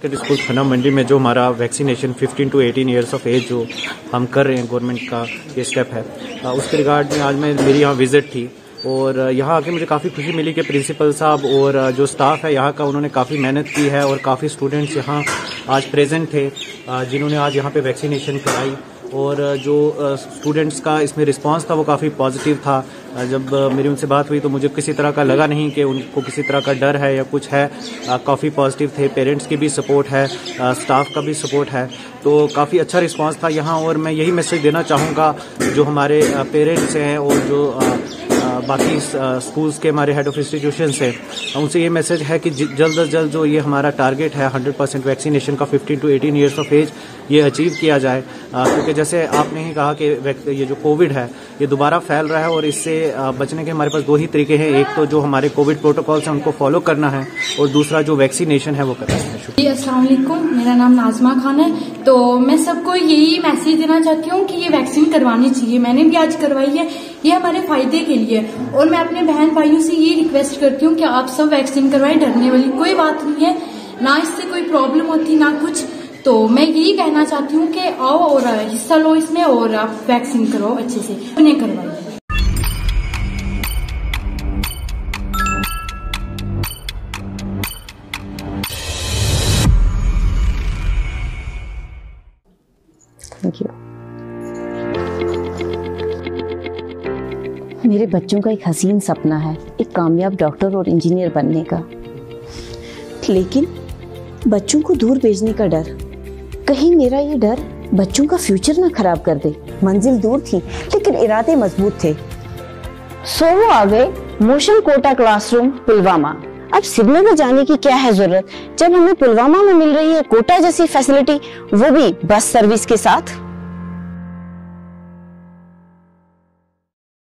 Secondary school Khanna मंडी में जो हमारा vaccination 15 to 18 years of age जो हम कर रहे हैं, गवर्नमेंट का ये स्टेप है, उसके रिगार्ड में आज मेरी यहाँ विजिट थी और यहाँ आके मुझे काफ़ी खुशी मिली कि प्रिंसिपल साहब और जो स्टाफ है यहाँ का, उन्होंने काफ़ी मेहनत की है और काफ़ी स्टूडेंट्स यहाँ आज प्रेजेंट थे जिन्होंने आज यहाँ पे वैक्सीनेशन कराई और जो स्टूडेंट्स का इसमें रिस्पांस था वो काफ़ी पॉजिटिव था। जब मेरी उनसे बात हुई तो मुझे किसी तरह का लगा नहीं कि उनको किसी तरह का डर है या कुछ है, काफ़ी पॉजिटिव थे। पेरेंट्स की भी सपोर्ट है, स्टाफ का भी सपोर्ट है, तो काफ़ी अच्छा रिस्पांस था यहाँ। और मैं यही मैसेज देना चाहूँगा जो हमारे पेरेंट्स हैं और जो बाकी स्कूल्स के हमारे हेड ऑफ इंस्टीट्यूशंस हैं, उनसे ये मैसेज है कि जल्द अज जल्द जो ये हमारा टारगेट है 100% वैक्सीनेशन का 15 to 18 ईयर्स ऑफ एज, ये अचीव किया जाए। क्योंकि जैसे आपने ही कहा कि ये जो कोविड है ये दोबारा फैल रहा है और इससे बचने के हमारे पास दो ही तरीके हैं। एक तो जो हमारे कोविड प्रोटोकॉल्स हैं उनको फॉलो करना है और दूसरा जो वैक्सीनेशन है वो करना है। जी अस्सलाम वालेकुम, मेरा नाम नाजमा खान है। तो मैं सबको यही मैसेज देना चाहती हूँ कि ये वैक्सीन करवानी चाहिए। मैंने भी आज करवाई है, ये हमारे फायदे के लिए। और मैं अपने बहन भाइयों से ये रिक्वेस्ट करती हूँ कि आप सब वैक्सीन करवाएं, डरने वाली कोई बात नहीं है, ना इससे कोई प्रॉब्लम होती ना कुछ। तो मैं यही कहना चाहती हूँ कि आओ और हिस्सा लो इसमें और आप वैक्सीन करो अच्छे से, उन्हें करवाइए। Thank you. मेरे बच्चों का एक हसीन सपना है एक कामयाब डॉक्टर और इंजीनियर बनने का, लेकिन बच्चों को दूर भेजने का डर, कहीं मेरा ये डर बच्चों का फ्यूचर ना खराब कर दे। मंजिल दूर थी लेकिन इरादे मजबूत थे। सो वो आ गए मोशन कोटा क्लासरूम पुलवामा। अब श्रीनगर जाने की क्या है जरूरत जब हमें पुलवामा में मिल रही है कोटा जैसी फैसिलिटी, वो भी बस सर्विस के साथ।